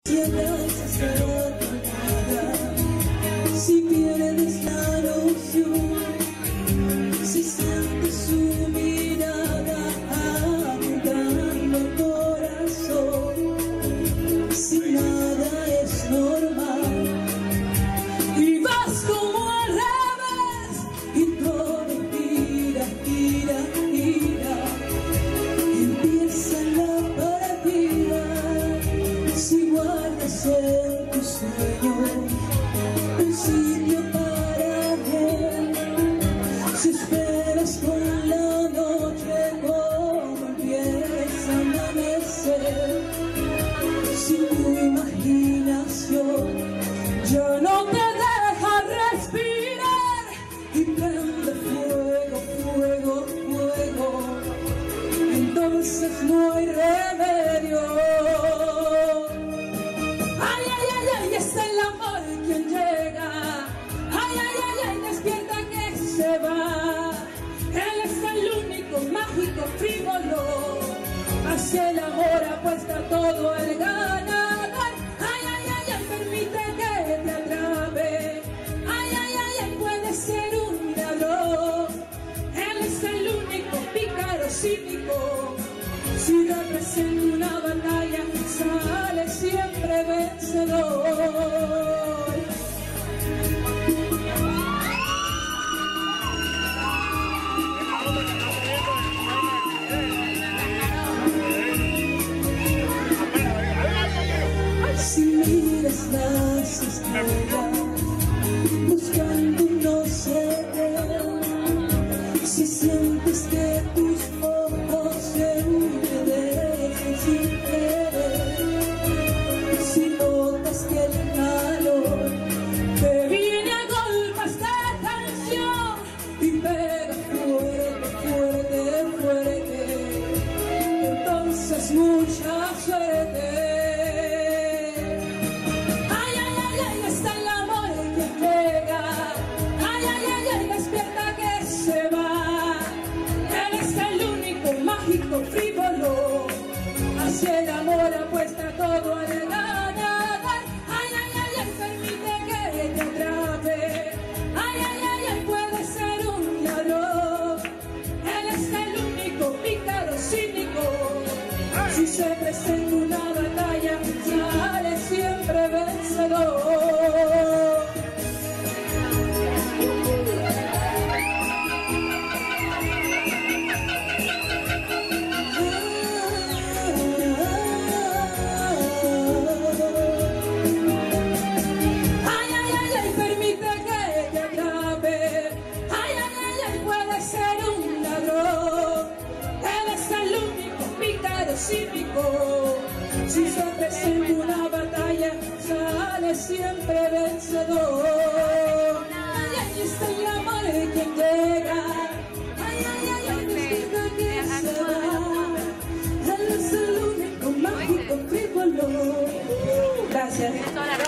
Si abrazas a tu vida, si pierdes la noción, si sientes su mirada ahogando el corazón, si nada es normal y vas como al revés y todo gira, gira, gira, empieza la partida. Si guardas en tu sueño un sitio para él, si esperas con la noche como empieza a amanecer, si tu imaginación ya no te deja respirar y prende fuego, fuego, fuego, entonces no hay remedio. Es el amor quien llega, ay, ay, ay, ay, despierta que se va. Él es el único mágico frívolo, hacia el amor apuesta todo el ganador. Ay, ay, ay, ay, permite que te atrape, ay, ay, ay, ay, puede ser un milagro. Él es el único pícaro cínico, si representa una batalla sale siempre vencedor. Si miras las estrellas buscando un no sé qué, si sientes que tus ojos se humedecen sin querer, si notas que el calor te viene a golpes de tensión y pega fuerte, fuerte, fuerte, entonces mucha suerte. Ay, ay, ay, ay, está el amor que llega, ay, ay, ay, ay, despierta que se va. Él es el único mágico frívolo, hacia el amor apuesta todo al ganador. Ay, ay, ay, ay, permite que te atrape, ay, ay, ay, ay, puede ser un milagro. Él es el único pícaro cínico, si se presenta una batalla sale siempre vencedor. Si se presenta una batalla, sale siempre vencedor. Ay, ahí está el amor quien llega. Ay, ay, ay, ay, despierta que se va. Él es el único mágico frívolo. Gracias.